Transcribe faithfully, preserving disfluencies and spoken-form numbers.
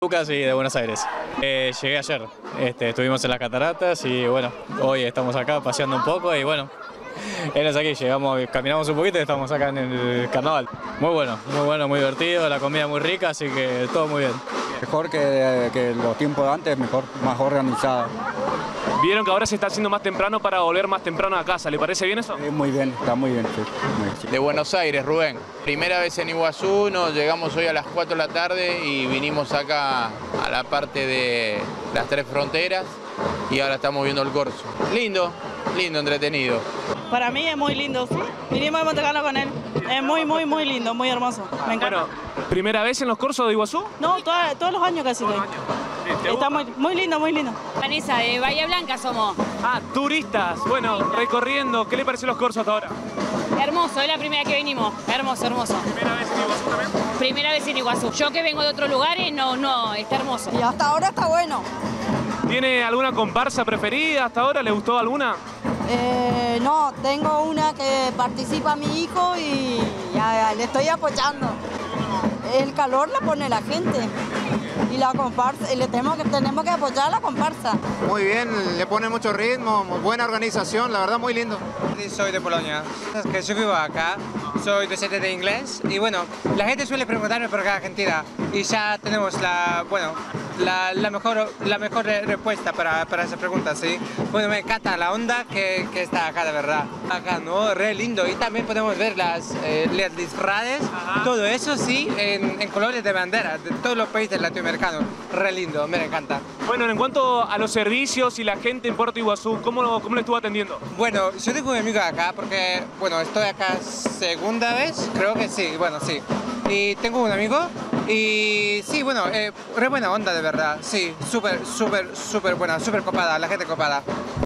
Lucas y de Buenos Aires. Eh, llegué ayer, este, estuvimos en las cataratas y bueno, hoy estamos acá paseando un poco y bueno, él es aquí, llegamos, caminamos un poquito y estamos acá en el carnaval. Muy bueno, muy bueno, muy divertido, la comida muy rica, así que todo muy bien. Mejor que, que los tiempos de antes, mejor, más organizada. Vieron que ahora se está haciendo más temprano para volver más temprano a casa, ¿le parece bien eso? Sí, muy bien, está muy bien. Sí, muy bien. De Buenos Aires, Rubén. Primera vez en Iguazú, nos llegamos hoy a las cuatro de la tarde y vinimos acá a la parte de las tres fronteras y ahora estamos viendo el corso. Lindo, lindo, entretenido. Para mí es muy lindo, sí. Vinimos a Monte Carlo con él. Es muy, muy, muy lindo, muy hermoso. Me encanta. Bueno, ¿primera vez en los corsos de Iguazú? No, toda- todos los años casi. que- Está muy, muy lindo, muy lindo. Vanessa, de Bahía Blanca somos. Ah, turistas. Bueno, recorriendo. ¿Qué le pareció los corsos hasta ahora? Hermoso, es la primera que venimos. Hermoso, hermoso. ¿Primera vez en Iguazú también? Primera vez en Iguazú. Yo que vengo de otros lugares, no, no, está hermoso. Y hasta ahora está bueno. ¿Tiene alguna comparsa preferida hasta ahora? ¿Le gustó alguna? Eh, no, tengo una que participa mi hijo y ya, ya, le estoy apoyando. El calor la pone la gente y la comparsa, y le tenemos que, tenemos que apoyar a la comparsa. Muy bien, le pone mucho ritmo, muy buena organización, la verdad muy lindo. Soy de Polonia, es que yo vivo acá, soy docente de inglés y bueno, la gente suele preguntarme por acá Argentina y ya tenemos la, bueno, la, la mejor, la mejor re- respuesta para, para esa pregunta, ¿sí? Bueno, me encanta la onda que, que está acá, de verdad. Acá, ¿no? Re lindo y también podemos ver las, eh, las disfraces, todo eso, sí, en, en colores de bandera de todos los países latinoamericanos. Re lindo, me encanta. Bueno, en cuanto a los servicios y la gente en Puerto Iguazú, ¿cómo, lo- cómo le estuvo atendiendo? Bueno, yo tengo un amigo acá porque, bueno, estoy acá segunda vez, creo que sí, bueno, sí. Y tengo un amigo y sí, bueno, eh, re buena onda de verdad, sí, súper, súper, súper buena, súper copada, la gente copada.